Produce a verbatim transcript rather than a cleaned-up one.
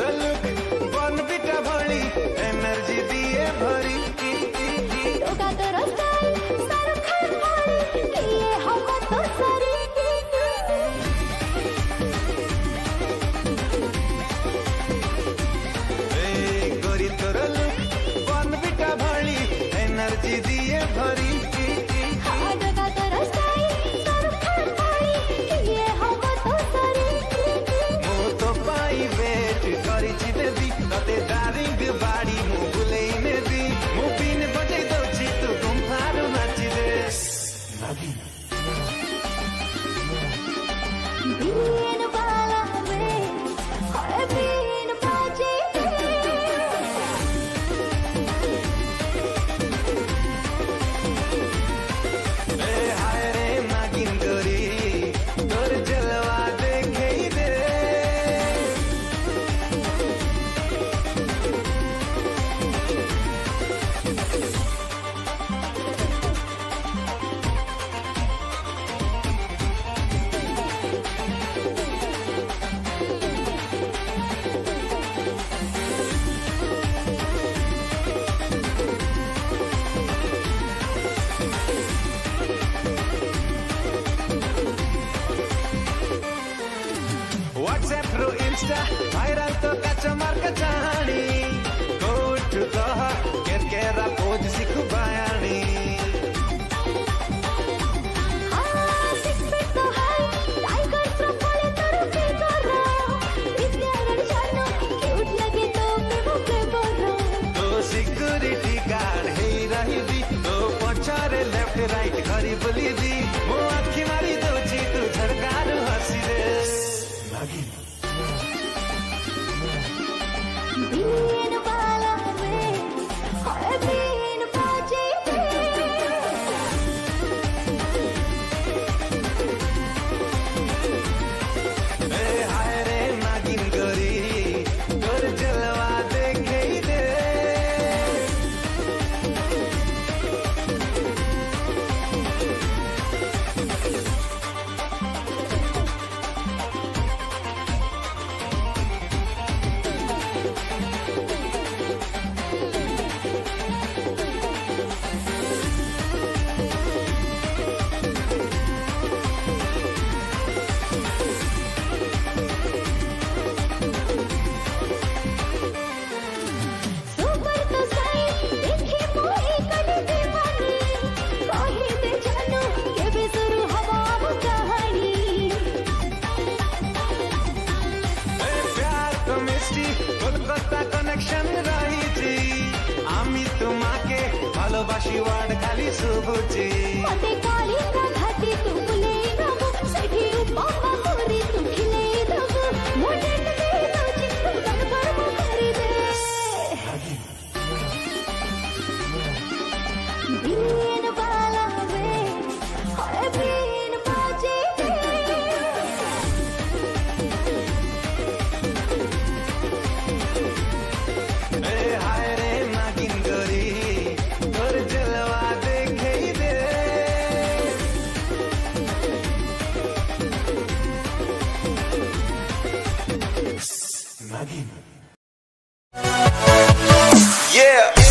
तोर लुक बन बिटा भली एनर्जी दिए भरी टोका तोर स्टाइल सारो खान भली किए हम तो सरी ए गोरी तोर लुक बन बिटा भली एनर्जी दिए भरी टोका तोर स्टाइल सारो खान भली किए हम तो सरी मो तो पाई वेट करी छि बेबी तते डारिंग बाड़ी मु बुलेई ने दी मु बिन बजै दउछि तू गुम्फारु नाचि दे नागिन बीन वाला रे हाय बीन बाजे ए हाय रे नागिन गोरी तोर जलवा देखेई दे व्हाट्सएप रो इंस्टा वायरल तो काचा मार्क चाहनी कोट कह केर केरा पोज सिख बयानी हाँ सिक्स फीट तो हाई टाइगर फ्रॉम बोले तोर फिगर इधर जानो क्यूट लगे तो प्रेम फ्लेवर तो सिक्योरिटी गार्ड हे रही दी तो पछारे लेफ्ट राइट करी बोली दी मो आखी मारी दोची तू झरकार हसी रे नागिन बीन वाला रे हाय बीन बाजे ए हाय रे नागिन गोरी तोर जलवा देखेई दे सुपर तो साई देखी मोही कड़ी दीवानी कही दे जानो के भी शुरू हवा वो कहानी ए प्यार तो मिस्टी कोलकाता कनेक्शन रही आमी तुम्हाके ভালোবাসি ওয়ার্ড খালি শুভুচি मते काली का घाटी तू बुले रबो सठी उपमा मोरी तू खिले रबो मोटे ते तो चित्त तन पर मो करी दे बीन वाला रे हाय बीन बाजे ए हाय रे नागिन गोरी तोर जलवा देखेई दे नागिन Yeah